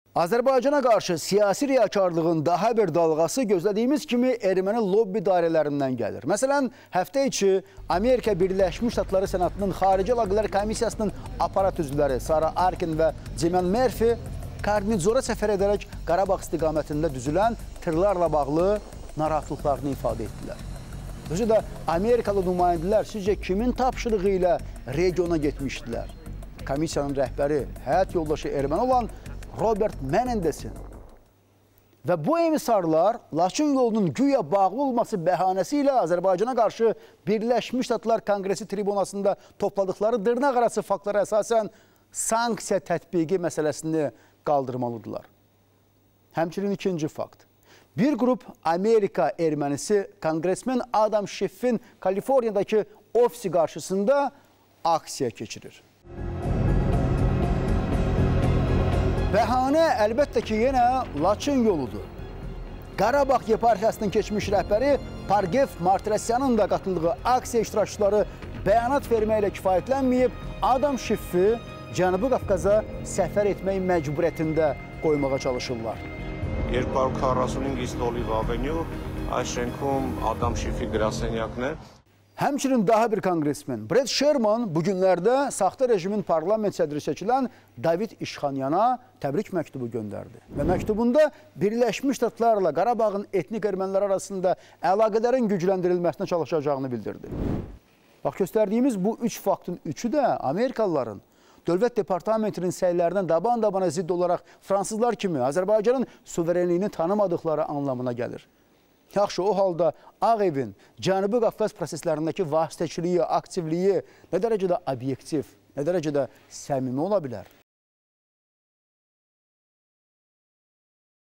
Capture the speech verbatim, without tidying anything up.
Azərbaycana qarşı siyasi riyakarlığın daha bir dalğası gözlədiyimiz kimi erməni lobbi dairələrindən gəlir. Məsələn, həftə içi Amerika Birləşmiş Ştatları Senatının Xarici Əlaqələr Komissiyasının aparat üzvləri Sara Arkin və Cimən Murphy Karnizora səfər edərək Qarabağ istiqamətində düzülən tırlarla bağlı narahatlıqlarını ifadə etdilər. Özü də Amerikalı nümayəndələr sizcə kimin tapşırığı ilə regiona getmişdilər? Komissiyanın rəhbəri, həyat yoldaşı erməni olan Robert Menendez'in və bu emisarlar Laçın yolunun güya bağlı olması bəhanəsi ilə Azərbaycana qarşı Birləşmiş Ştatlar Kongresi tribunasında topladıkları dırnaq arası faktlara əsasən sanksiya tətbiqi məsələsini qaldırmalıdırlar. Həmçinin ikinci fakt. Bir qrup Amerika ermənisi kongresmen Adam Schiff'in Kaliforniyadakı ofisi qarşısında aksiya keçirir. Bəhanə əlbəttə ki, yenə Laçın yoludur. Qarabağ yeparxiyasının keçmiş rəhbəri Pargev Martirosyanın da qatıldığı aksiya iştirakçıları bəyanat verməklə kifayətlənməyib, Adam Schiff'i Cənubi Qafqaza səfər etmək məcburiyyətində qoymağa çalışırlar. երկու հարյուր քառասունհինգ ստոլի վավենյու, այս շենքում Adam Schiff'i գրասենյակն է. Həmçinin daha bir kongresmen Brett Sherman bugünlərdə saxta rejimin parlament sədri seçilən David İşxanyana təbrik məktubu göndərdi. Və məktubunda Birləşmiş Ştatlarla Qarabağın etnik ermənilər arasında əlaqələrin gücləndirilməsinə çalışacağını bildirdi. Bax, göstərdiyimiz bu üç faktın üçü də Amerikalıların Dövlət Departamentinin səylərindən daban-dabana zidd olaraq fransızlar kimi Azərbaycanın suverenliyini tanımadıkları anlamına gəlir. Yaxşı, o halda Ağ Evin Cənubi Qafqaz proseslərindəki vasitəçiliyi, aktivliyi nə dərəcədə obyektiv, nə dərəcədə səmimi ola bilər?